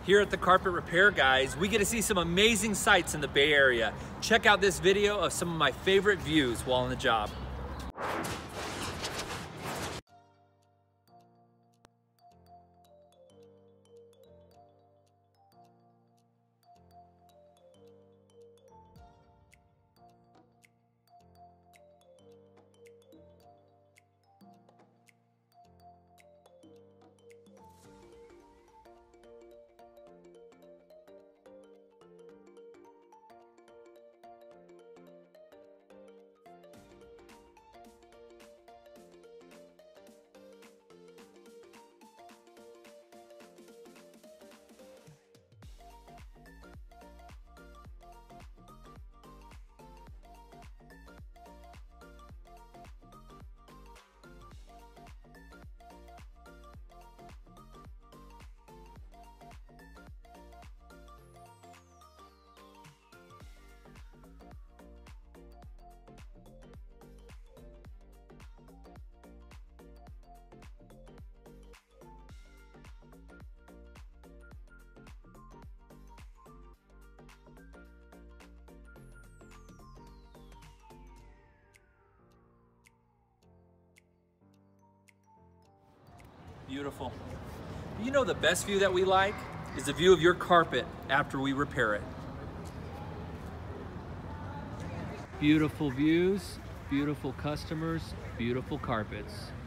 Here at the Carpet Repair Guys, we get to see some amazing sights in the Bay Area. Check out this video of some of my favorite views while on the job. Beautiful. You know, the best view that we like is the view of your carpet after we repair it. Beautiful views, beautiful customers, beautiful carpets.